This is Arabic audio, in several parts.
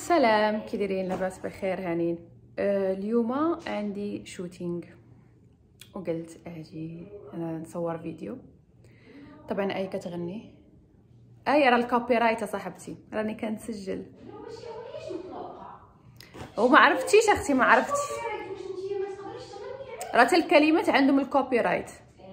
سلام، كي دايرين؟ لاباس بخير هانين. اليوم عندي شوتينغ وقلت اجي نصور فيديو. طبعا اي كتغني اي راه الكوبي رايت صاحبتي، راني كنسجل وما عرفتيش اختي، ما عرفتي راه حتى الكلمات عندهم الكوبي رايت.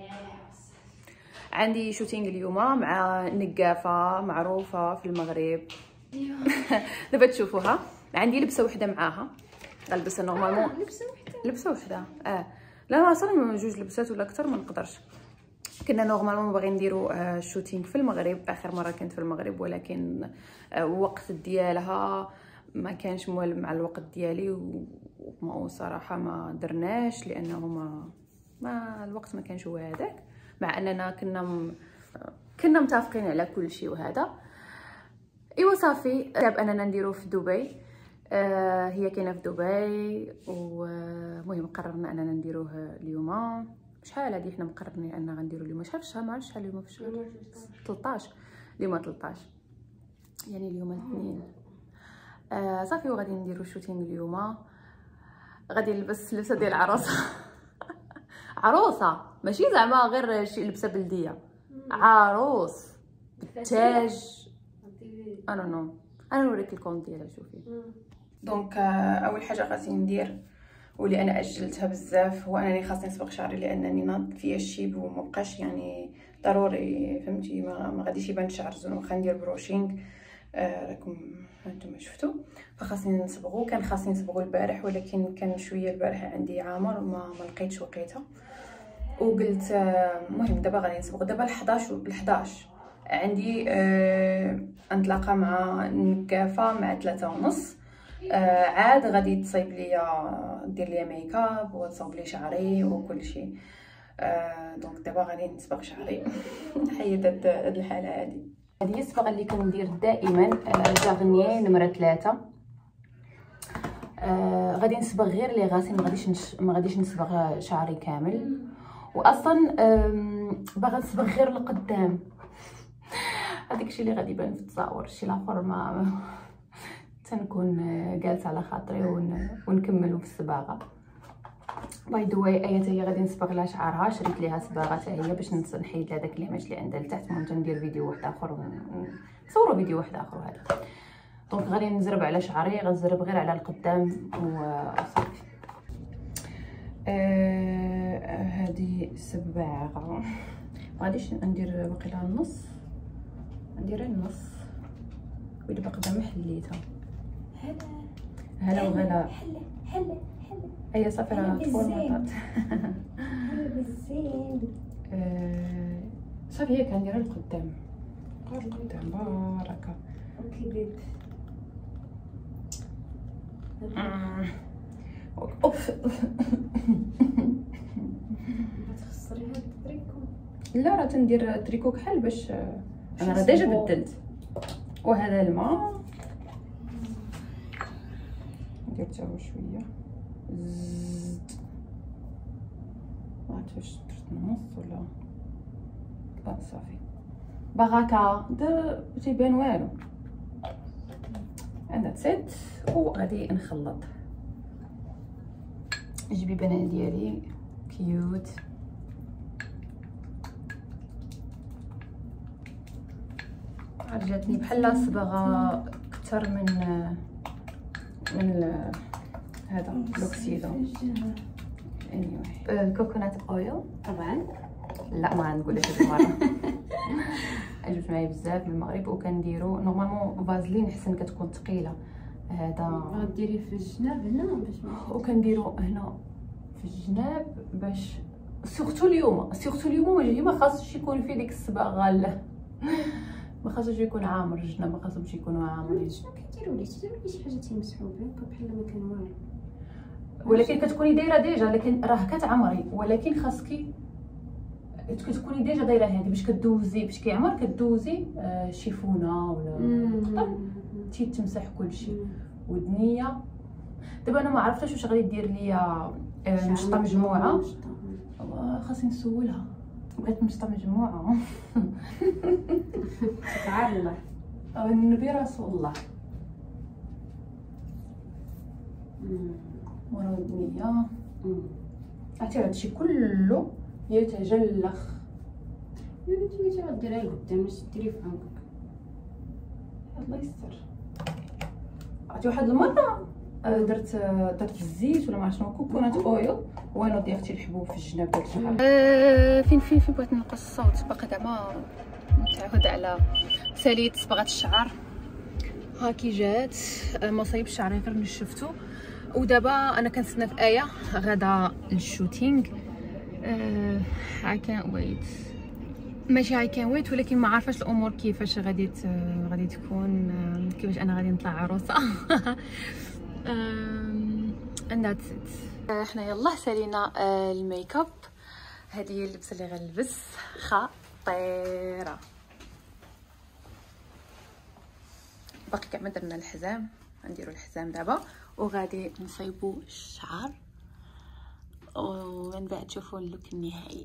عندي شوتينغ اليوم مع نقافه معروفه في المغرب. دابا تشوفوها. عندي لبسه وحده معاها، غنلبسها نورمالمون. لبسه وحده لا اصلا جوج لبسات ولا اكثر ما نقدرش. كنا نورمالمون باغيين نديرو شوتينغ في المغرب. اخر مره كنت في المغرب ولكن الوقت ديالها ما كانش موالم مع الوقت ديالي، وصراحه ما درناش لانه ما الوقت ما كانش هو هذاك، مع اننا كنا متفقين على كل شيء. وهذا ايوا صافي داب اننا نديرو في دبي. هي كاينه في دبي، ومهم قررنا اننا نديروه اليوم. شحال هادي حنا مقررين اننا غنديرو اليوم، شحال في الشهر؟ ما عرفتش شحال اليوم في الشهر. 13 اليوم، 13 يعني اليوم الاثنين. صافي وغادي نديرو الشوتينغ اليوم. غادي نلبس لبسه ديال العروسه. عروسه ماشي زعما غير شي لبسه بلديه، عروس بالتاج. انا نوريك الكونت ديالها. شوفي دونك اول حاجه غادي ندير، واللي انا اجلتها بزاف، هو انني خاصني نصبغ شعري لانني ناض فيا الشيب ومبقاش يعني ضروري، فهمتي؟ ما غاديش يبان الشعر زون واخا ندير بروشينغ. راكم هانتوما شفتوا. فخاصني نصبغو. كان خاصني نصبغو البارح ولكن كان شويه البارح عندي عامر وما لقيتش وقيته، وقلت المهم دابا غادي نصبغ. دابا 11 عندي نتلاقى مع نقافه مع 3:30. عاد غادي تصايب ليا، دير ليا ميكاب وتصاوب لي شعري وكل شيء. دونك دابا غادي نصبغ شعري. حيد هاد الحاله هادي. هذه هي الصبغه اللي كندير دائما، جارنيي نمره 3. غادي نصبغ غير لي غاسين، ما غاديش نصبغ شعري كامل. واصلا باغا نصبغ غير القدام. هذاك الشيء اللي غادي يبان في التصاور، الشيء الاخر ما تنكون جالسه على خاطري ونكملوا في الصباغه. باي ذا واي ايا هي غادي نصبغ لها شعرها. شريت ليها صباغه حتى هي باش نحيد هذاك الهمج اللي عندها لتحت. ممكن ندير فيديو واحد اخر ونصوروا فيديو واحد اخر. هذا دونك غادي نزرب على شعري، غنزرب غير على القدام وصافي. هذه سباغه غاديش ندير واقيلا النص، ندير النص وإلا باقا ما حليتها. هلا وغلا. حلا اي صافي راه فورماطات. بالزين. صافي هي كنديرها القدام بركه. اوف. تخسري هاد التريكو؟ لا راه تندير تريكو كحل باش انا راه ديجا بدلت. وهذا الماء ندير حتى هو شويه زيت. ما عرفتش واش درت نص ولا صافي باغاكا دا تيبان والو. عندها تسد وغادي نخلط. جيبي بنان ديالي كيوت. جاتني بحال صبغه اكثر من هذا لوكسيدو. كوكونات اويل طبعا. لا ما غنقولش هذه المره. جبت معايا بزاف من المغرب وكنديرو نورمالمون فازلين حسن كتكون ثقيله. هذا غديري في الجناب هنا باش وكنديرو هنا في الجناب باش سورتو اليوم ما خاصش يكون فيه ديك الصباغه. ما خاصوش يكون عامر الجناب، ما خاصهمش يكونوا عامرين. كديروا لي شي حاجه تيمسحوا بها بحال ما كان والو، ولكن كتكوني دايره ديجا. لكن راه كتعمري ولكن خاصك كتكوني ديجا دايره هذه باش كدوزي باش كيعمر كدوزي شيفونه ولا تيتمسح كلشي. ودنيه دابا انا ما عرفتش واش غادي دير ليا مشطه مجموعه. خاصني نسولها. بغيت مشطه مجموعه. تعالى النبي رسول الله. ونود 100. عرفتي هادشي كله يتجلخ. انتي غديريها لقدام باش ديري في عنقك. الله يستر. عرفتي واحد المره درت الزيت ولا ما عرفت شنو، كوكونات اويل، ونوض اختي الحبوب في الجناب ديال الشحال. فين بغيت نلقى الصوت، باقي زعما متعود على ساليت صبغه الشعر. ها كي جات مصايب الشعر غير نشفتو، ودابا انا كنستنى في ايه غدا للشوتينغ. I can't wait. ماشي I can't wait، ولكن ما عارفاش الامور كيفاش غادي تكون، كيفاش انا غادي نطلع عروسه. and that's it. احنا يلاه سالينا الميك اب. هذه هي اللبسه اللي غنلبس، خطيره. باقي كاع ما درنا الحزام، غنديروا الحزام دابا وغادي نصايبوا الشعر ومن بعد تشوفوا اللوك النهائي.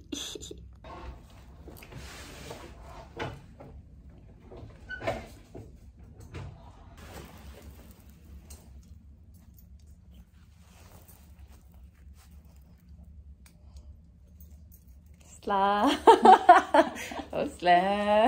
وصلا وصلا.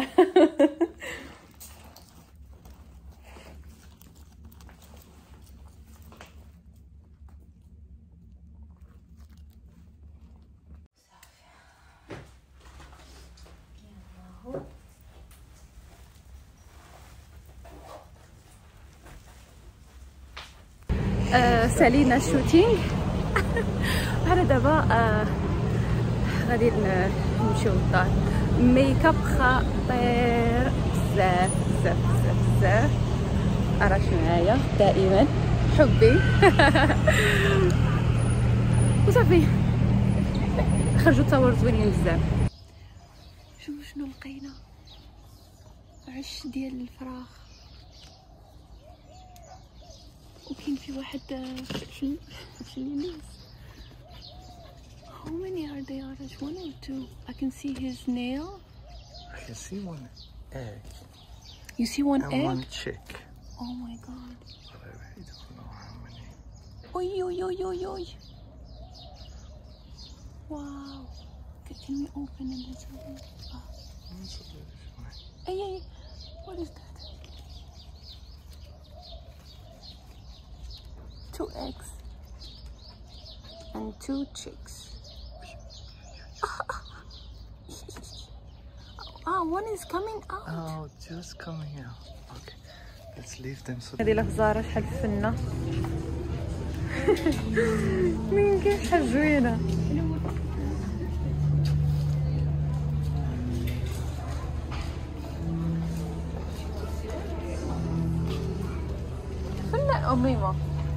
سالينا الشوتينغ. انا دابا غادي نمشيو للدار. ميك اب خطير بزاف بزاف بزاف بزاف. راك معايا دائما حبي. وصافي خرجوا تصاور زوينين بزاف. شنو لقينا؟ عش ديال الفراخ، وكاين في واحد في اليمين. How many are there? There's 1 or 2. I can see his nail. I can see 1 egg. You see 1 and egg? 1 chick. Oh my god. But I really don't know how many. Oi, oi, oi, oi, oi. Wow. Can we open it a little bit? Oh. Hey, hey, what is that? 2 eggs and 2 chicks. One is coming out. Oh, just coming out. Okay, let's leave them. So هذه الخزاره شحال فنه. من كاين شحال زوينه. فنه أميمة.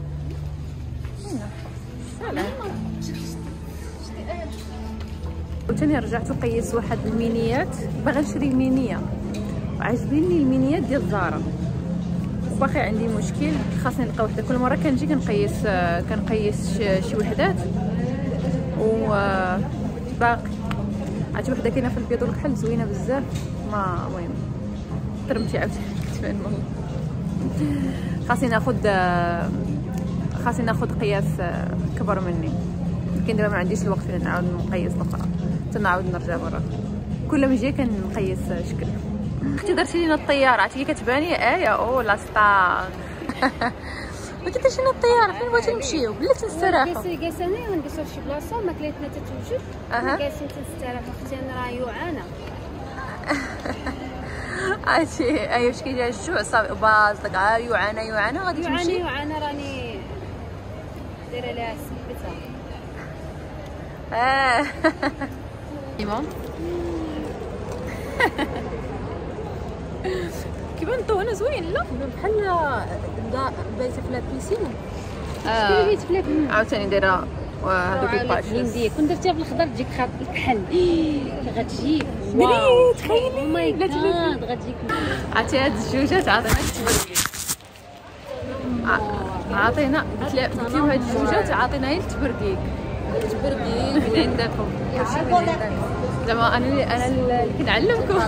سلام. وثاني رجعت وقيس واحد المينيات، باغا نشري مينيه وعجبيني المينيات ديال زارا، باقي عندي مشكل خاصني نلقى وحده. كل مره كنجي كنقيس شي وحدات وباقي عرفتي وحده كاينه في البيض والكحل زوينه بزاف. ما المهم ترمتي عاوتاني كتبان والله. خاصني ناخذ قياس كبر مني، لكن دابا ما عنديش الوقت فين نعاود نقيس الاخرى حتى نعاود نرجع برا. كل ما نجي كنقيس شكل. اختي درتي لينا الطياره، عرفتي كي كتباني او لا ستار. ما درتي لنا الطياره، فين بغيتي نمشيو بلاتي نستراحوا. جالسه انا غنجلسوا في شي بلاصه ماكلتنا تتوجد، جالسين تنستراحوا حتى انا راه يوعانه. عرفتي ايوا واش كيجي الجوع صافي باصلك يوعانه غادي تمشي. يوعانه راني دايره ليها سبتها. ايوا كيبان الضو زوين لا بحال بايته في لابيسين. شكون بيت في لابيسين عاوتاني دايره وهذوك الباشوس كون درتيها في الخضر تجيك خاط الكحل. غتجيك واو تخيلي ماي جاد غتجيك. عرفتي هاد الجوجات عطينا التبرقيق، عطينا قلت لهم هاد الجوجات عطينا غير التبرقيق من عندكم. زعما انا اللي كنعلمكم.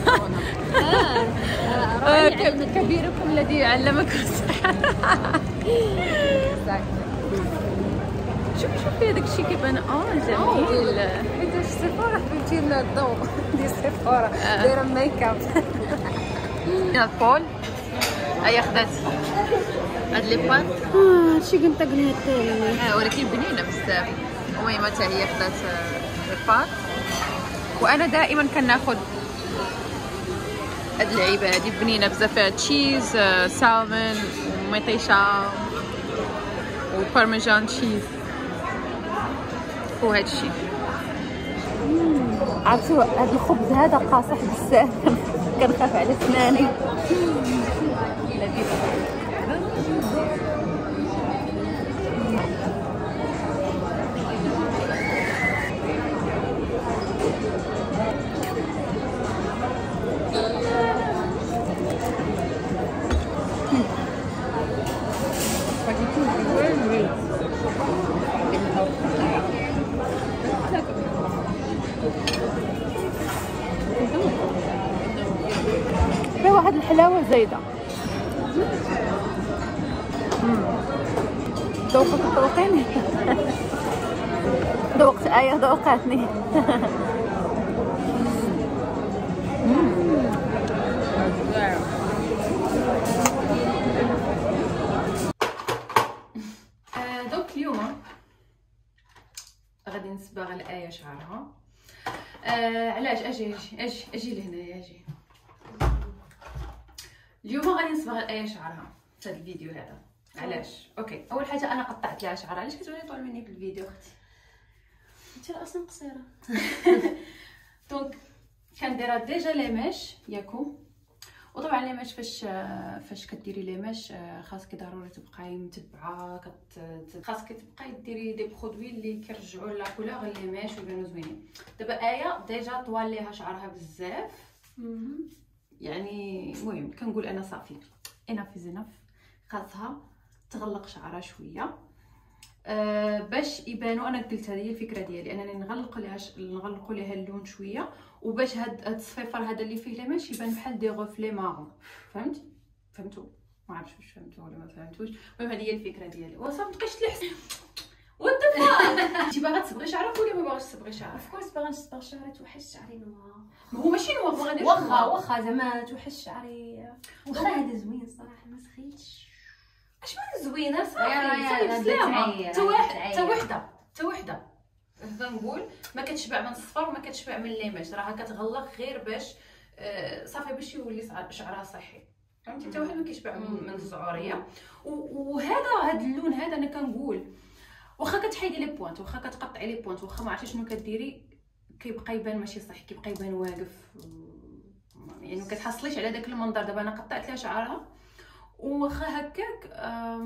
كبيركم الذي علمكم السحر. شوفي هذاك الشيء كيبان جميل. حيت السيفورة حبيبتي لنا الضوء ديال السيفورة دايره ميك اب. بول هي خدات هاد لي بان هادشي كنت قلنا الثاني ولكن بنينه بزاف. المهم حتى هي خدات لي بان، وانا دائما كناخذ هاد اللعيبه هادي بنينه بزاف، فيها تشيز سالمون وميطيشه وبارميجان تشيز وهاد الشيء. عرفتوا هاد الخبز هذا قاصح بزاف كنخاف على سناني. فيها واحد الحلاوه زايده. ذوقتيني. ذوقت آية ذوقاتني. دوك اليوم غادي نصبغ لآية شعرها. علاش اجي لهنايا اجي. اليوم غادي نصبغ لآية شعرها في هذا الفيديو هذا. علاش؟ اوكي، اول حاجه انا قطعت لها شعرها. علاش كتولي طول مني في الفيديو اختي؟ انت اصلا قصيره. دونك كنديرها ديجا ليماش ياكو. وطبعا ليماش فاش كديري ليماش خاصك ضروري تبقاي متبعه، خاصك تبقاي ديري دي برودوي اللي كيرجعوا لا كولور الليماش ويبانو زوينين. دابا آية ديجا طوال ليها شعرها بزاف، يعني المهم كنقول انا صافي اناف زيناف، خاصها تغلق شعرها شويه باش يبانوا. انا قلت هذه هي الفكره ديالي، انني نغلقوا ليها اللون شويه، وباش هاد الصفيفر هذا اللي فيه ليماش يبان بحال دي غوفلي مارون. فهمتوا؟ ما عرفتش واش فهمتوا ولا ما فهمتوش. المهم هذه هي الفكره ديالي. وصافي مبقيتش تلحس وات ذا فاك. انت باغا تصبغي شعرك ولا ما باغاش تصبغي شعرك؟ فكورس باغا نصبغ شعري توحش شعري نوار. ما هو ماشي نوار، ما غاديش واخا زعما توحش شعري. واخا هذا زوين الصراحه ما سخيتش. اش من زوينه صافي بسلامه. تا وحده كنقول ما كتشبع من الصفر وما كتشبع من الليماش، راها كتغلق غير باش صافي باش يولي شعرها صحي. فهمتي؟ حتى واحد ما كيشبع من الزعوريه. هاد اللون هذا انا كنقول واخا كتحيدي لي بوانت، واخا كتقطعي لي بوانت، واخا ما عرفتي شنو كديري، كيبقى يبان ماشي صحي، كيبقى يبان واقف، يعني ما كتحصليش على داك المنظر. دابا انا قطعت لها شعرها واخا هكاك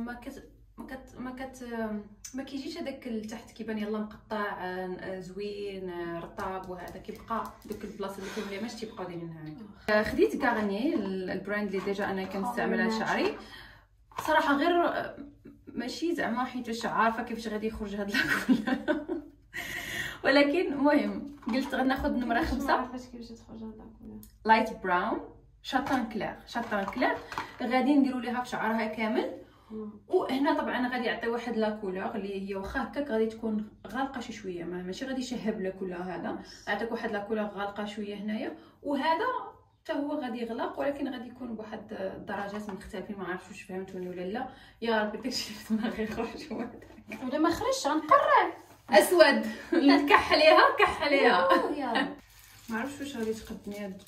ما كيجيش هذاك لتحت، كيبان يلا مقطع زوين رطاب، وهذا كيبقى داك البلاصه اللي فيهم ليماش تيبقاو دايرين هكا. خديت غارني البراند اللي ديجا انا كنستعملها لشعري صراحه، غير ماشي زعما حيت عارفه كيفاش غادي يخرج هاد لاكول ولكن المهم قلت غناخذ نمره 5. عارفاش كيفاش تخرج هاد لاكول لايت براون شاطان كلير غادي نديروا ليها في شعرها كامل. وهنا طبعا غادي يعطي واحد لا كولور اللي هي واخا هكاك غادي تكون غالقه شي شويه، ماشي غادي يشهب لك ولا هذا، يعطيك واحد لا كولور غالقه شويه هنايا. وهذا حتى هو غادي يغلق ولكن غادي يكون بواحد الدرجات مختلفين. ما عرفتش واش فهمتوني ولا لا. يا ربي داكشي اللي في دماغي يخرج ولا ما خرجش غنقرر اسود نكح عليها يا رب. ما عرفتش واش غادي تقدمي هاد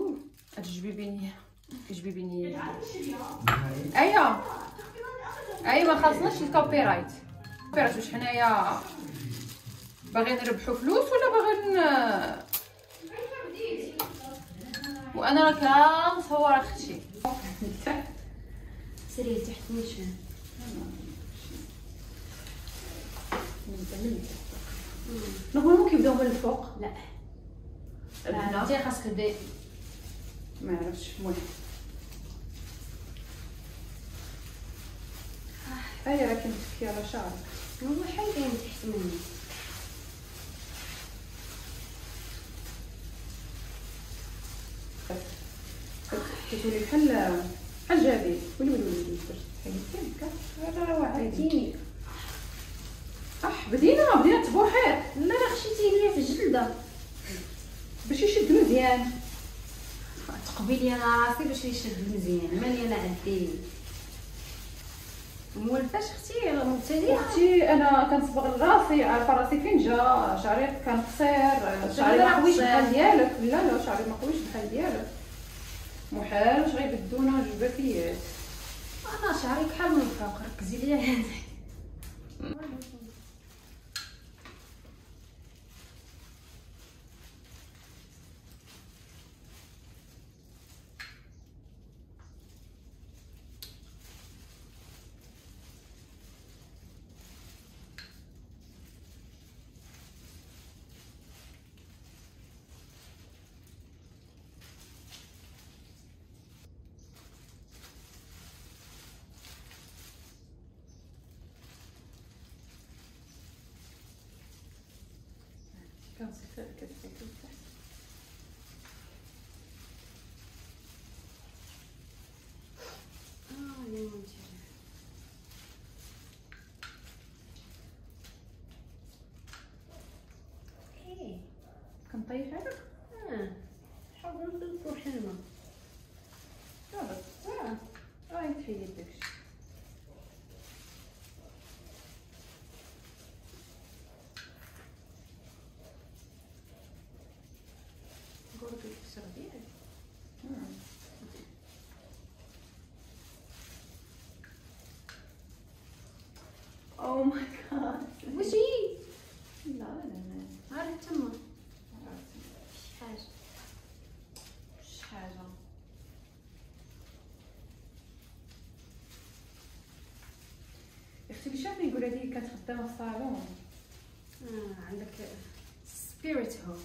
جبيبيني. ايوا ما خاصناش الكوبي رايت. واش حنايا باغيين نربحوا فلوس ولا باغيين وانا راك نصور اختي سيري تحت نيشان نورمالمون كيبداو من الفوق. لا انت خاصك دير ما عرفتش. المهم هيا راكي متكيه على شعرك. هو حاجه تحت مني كتولي بحال جابي. ولي باش تحيدي هكا راه عادي. اح بدينا تبوحير. لا راه خشيتي ليا في الجلده باش يشد مزيان. تقبيلي انا راسي باش يشد مزيان. مالي انا عندي مولفاش اختي مبتدئه. اختي انا كنصبغ راسي، عارفه راسي فين جا. شعري كان قصير، شعري ما قويش بحال ديالك. لا شعري ما قويش بحال ديالك. محال واش غيبدونا جبافيات. انا شعري بحال من الفوق. ركزي ليا هذه. كنصيفط كتفيت لتحت. كنطيح هذاك. حاول نطلقو حلمه. بس راهي تحيد داكشي. قولك الكسر ديالك. او ماي جاد. واش هي؟ لا عارف تما شي حاجه. اختي اللي شافني يقول هذه كانت خدامه في الصالون. عندك سبيريت هو.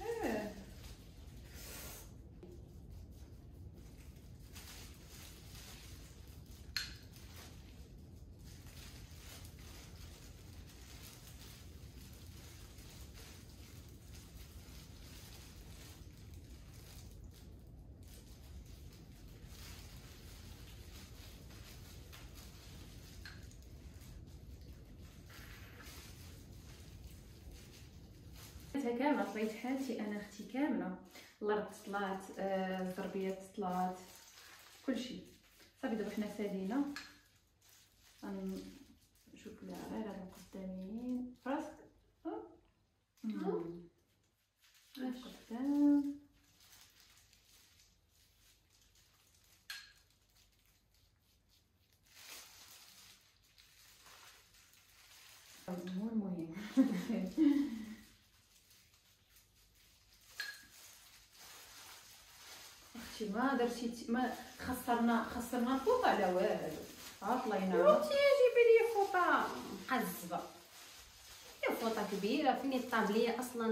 كامله طلعت حالتي انا اختي كامله. الارض طلعت، الزربيات طلعت، كلشي صافي. دابا حنا سالينا. نشوف لها غير هاد القدامين فراسك. قدام. هو المهم. ما درتي ما خسرنا الفوطه على والو. طلينا. انتي جيبي لي فوطه مقزبه. هي فوطه كبيره فيني الطابليه اصلا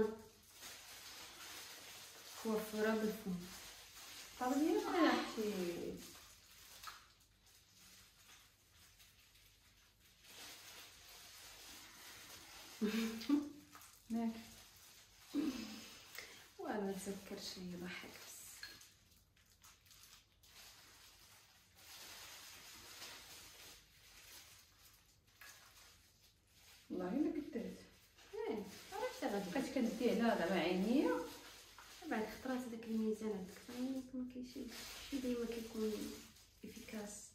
كوافوره بالفم. طابليه ما اختي. ماك والله نتذكر شي يضحك بس. والله الا كدرت. عرفتي غادي بقيت كندي على مع عينيا. بعد خطرات داك الميزان عندك فاهمين ما كاينش شي ديما كيكون افيكاس.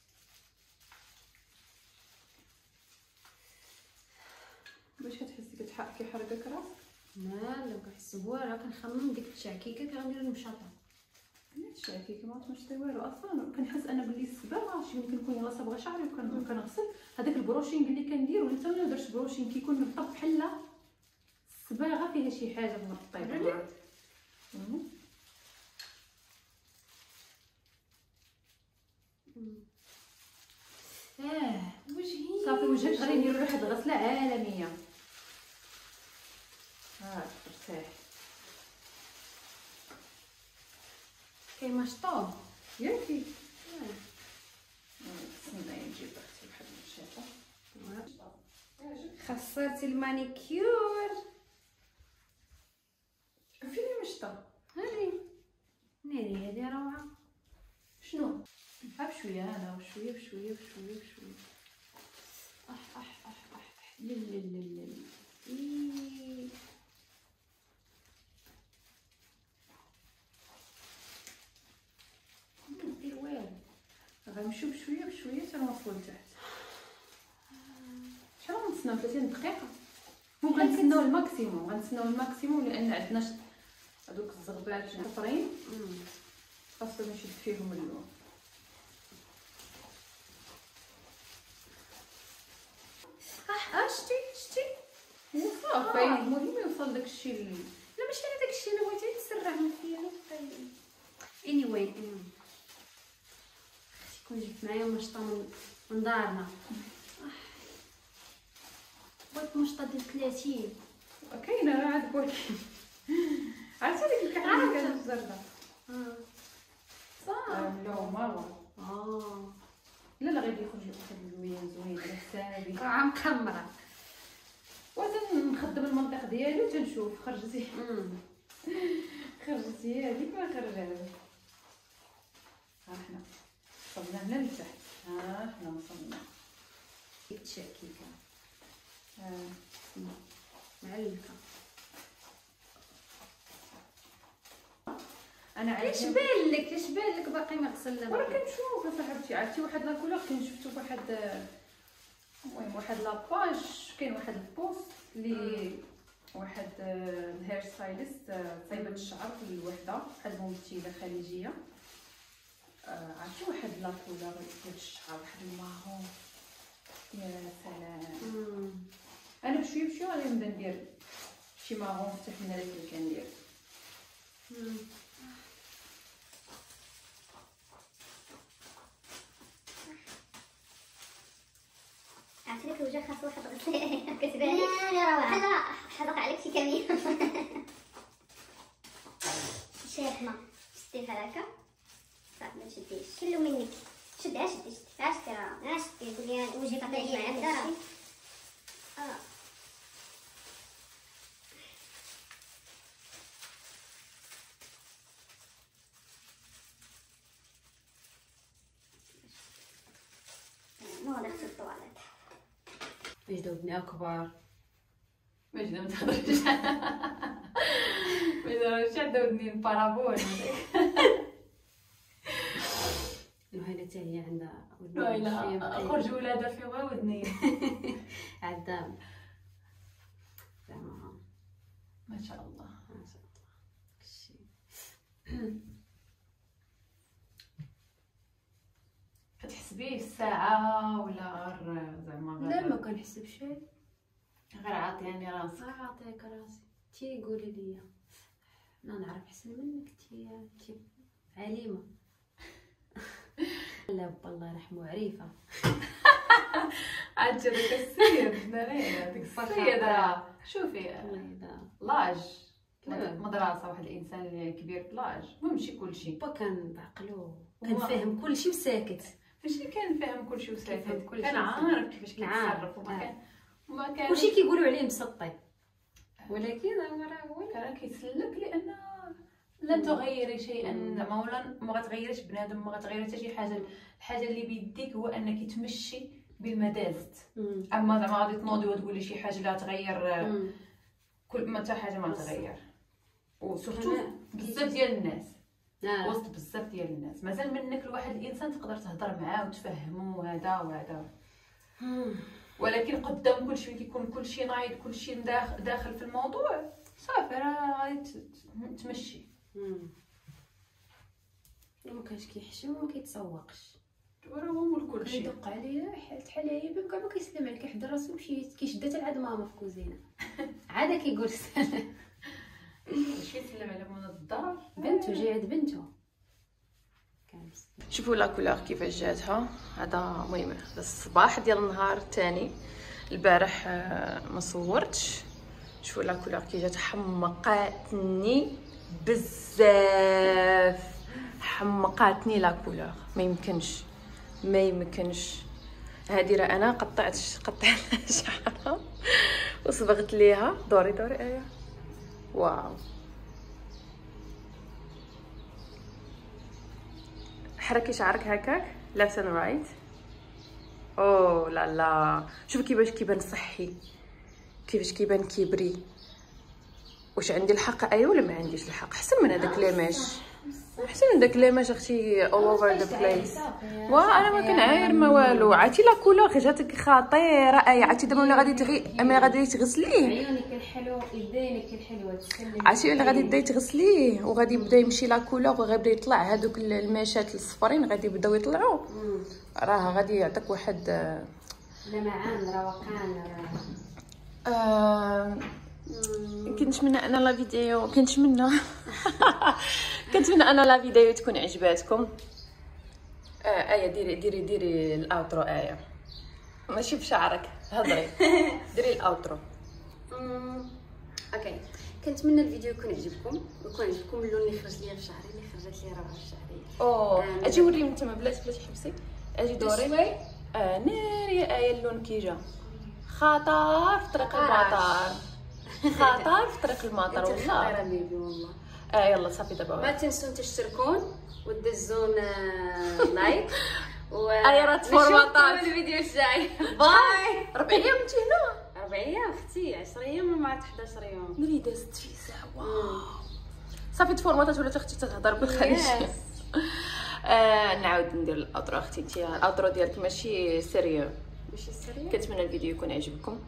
باش كتحسي كيحرقك راسك. لا كنحس بوالو. كنخمم ديك التشعكيكه كندير المشاطه. انا الشعكيكه ما عرفتش دير والو اصلا. كنحس انا باللي الصباغه شي ملي كنكون يلاه صابغه شعري وكنغسل هذاك البروشينغ اللي كندير. ولا حتى انا درت بروشينغ كيكون مرطب بحال الصباغه فيها شي حاجه من الطيب. وجهي صافي وجهك غادي نديرو واحد الغسله عالميه. ارتاح. كاين مشطوب ياكي. نستنى نجيب اختي واحد المشاطه. خسرتي المانيكيور. فين المشطه؟ هذه ناري هذه روعه. شنو بحال بشويه انا وشويه بشويه بشويه بشويه. لا لا لا لا شويه تنوصلوا لتحت. شحال غنتسناو 30 دقيقه؟ ممكن غنتسناو الماكسيموم لان عندنا هذوك الزغبات الاخرين خاصنا نشد فيهم اللون. شتي صافي المهم يوصل داكشي لا ماشي انا داكشي انا بغيت نسرع من فيا anyway كون جبت معايا مشطه من دارنا بغيت مشطه ديال 30 كاينه راه عاد بغيت عرفتي ديك الكحله اللي كانت زرده صافي لا مره لا غادي يخرج واحد اللوين زوين على حسابي راه مكمره نخدم المنطق ديالي وتنشوف خرجتي هذيك ما خرجات. ها حنا وصلنا هنا لتحت. ها حنا وصلنا التشكيكه معلكه. انا اش بان لك باقي ما غسلنا راه كنشوف اصاحبتي. عرفتي واحد لا كولور كنشفتو فواحد المهم واحد لاباج كاين واحد البوست اللي واحد الهير ستايلست صايبه الشعر في الوحده واحد الممثله خليجيه. عرفتي واحد لا كولور ديال الشعر واحد المارون يا سلام. انا بشويه غادي نبدا ندير شي مارون حتى من هذاك اللي كندير. عرفتي داك الوجه خاصو واحد الغسيل كتبان لك بحال حرق عليك شي كمين شي حمى شديها هكا صافي ما تشديش كله منك شدي راه قولي وجهك عطيني معاك دابا نوض اختي الطواليت وجدوا بني اكبر ماجده ما تهضرش ماجده شاده ودني البارابول وهنا حتى هي عندها ودنين خرج ولادها في غير ودنين عندها زعما ما شاء الله ما شاء الله كلشي. كتحسبيه الساعه ولا غير زعما لا ما كنحسب شيء غير عاطياني راسك؟ صح عطيك راسي تي قولي لي انا نعرف احسن منك تي عليمه. لا با الله يرحمه عريفه عاد داك السيد داك السيد شوفي لاج مدرسه واحد الانسان اللي كبير بلاج ماشي كلشي با كان بعقلو كان فاهم كلشي وساكت. ماشي كان فاهم كلشي وساكت كان عارف كيفاش كيتصرف وما كان كلشي كيقولوا عليه مسطي ولكن راه كان كيسلك لان لن تغيري شيئا ما غتغيريش بنادم ما غتغيري حتى شي حاجه. الحاجه اللي بيديك هو انك تمشي بالمدازت. اما زعما غادي تنوضي وتقولي شي حاجه اللي غتغير كل ما حتى حاجه ما تغير. وسورتو بزاف ديال الناس وسط بزاف ديال الناس مازال منك لواحد الانسان تقدر تهضر معاه وتفهمو هذا وهذا ولكن قدام كلشي كيكون كلشي نايض كلشي داخل في الموضوع صافي راه غادي تمشي. ما كانش كيحشم وما كيتسوقش راه هو مول كلشي يدق عليا حال هي كاع ما كيسلم عليك حدا راسو مشي كيشدها حتى لعند ماما في الكوزينه عاد كيقول سلام ماشي يسلم على منى الدار بنته جاي عند بنته. شوفوا لا كولور كيفاش جاتها. هذا المهم هذا الصباح ديال النهار الثاني. البارح ما صورتش. شوفوا لا كولور كي جات حمقاتني بزاف حمقاتني لا كولور ما يمكنش. هذه راه انا قطعت شعرها وصبغت ليها دوري ايوا واو حركي شعرك هكاك لافت اند رايت. اوه لا لا شوفي كيفاش كيبان صحي كيفاش كيبان كيبري. واش عندي الحق ايوا ولا ما عنديش الحق؟ احسن من هذاك ليماش احسن من داك ليماج اختي all over the place. وانا ما كنعاير ما والو. عرفتي لا كولور جاتك خطيره. عرفتي دابا ملي غادي تغسليه عيونك الحلو يدينك الحلوه تسلم. عرفتي ملي غادي تبداي تغسليه وغادي يبدا يمشي لا كولور وغيبدا يطلع هذوك الماشات الصفرين غادي يبداو يطلعوا راه غادي يعطيك واحد لمعان روقان. كنتمنى انا لا فيديو كنتمنى انا لا فيديو تكون عجباتكم. ايه ديري الاوترو. ايه ماشي بشعرك هضري ديري الاوترو. اوكي كنتمنى الفيديو يكون عجبكم اللون اللي خرج ليا في شعري اللي خرجت لي روعه في شعري. اجي وريني انت بلاتي حبسي. اجي دوري ناري. اللون كي جا خطر في طريق المطار. خطر في طريق المطار والله. يلا صافي دابا ما تنسون تشتركون ودزون لايك راه تفورماطات الفيديو الجاي. باي. 4 ايام انت هنا. 4 ايام اختي 10 ايام مع 11 يوم. نريد دازت في ساعه. صافي تفورماطات ولات اختي تهضر بالخليج. نعاود ندير الاوترو اختي. انت الاوترو ديالك ماشي سيريو. كنتمنى الفيديو يكون عجبكم.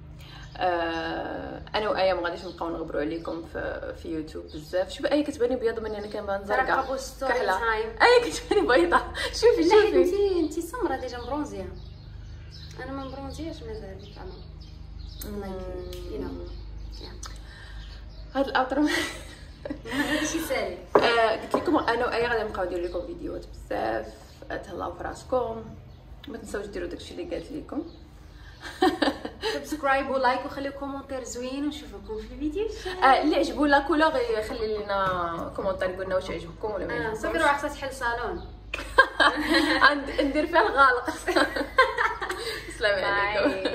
انا وايا ما غاديش نبقاو نغبروا عليكم في يوتيوب بزاف. شوفي اي كتباني بيض من انا كنبان زرقاء كحله. اي كتباني بيضاء. شوفي انت سمرة ديجا مبرونزيه. انا ما مبرونزياش مازال انا هاد الاوترو هذا شي سالي. قلت لكم انا وايا غادي نبقاو ندير لكم فيديوهات بزاف. تهلاو في راسكم. ما تنساوش ديروا داكشي اللي قالت لكم. سبسكرايب ولايك وخليو كومونتير زوين ونشوفكم في الفيديو اللي عجبو لا كولور يخلي لنا كومونتير يقول لنا واش عجبكم ولا ما عجبكمش. صافي روح خصها تحل صالون ندير فيه الغالق. السلام عليكم.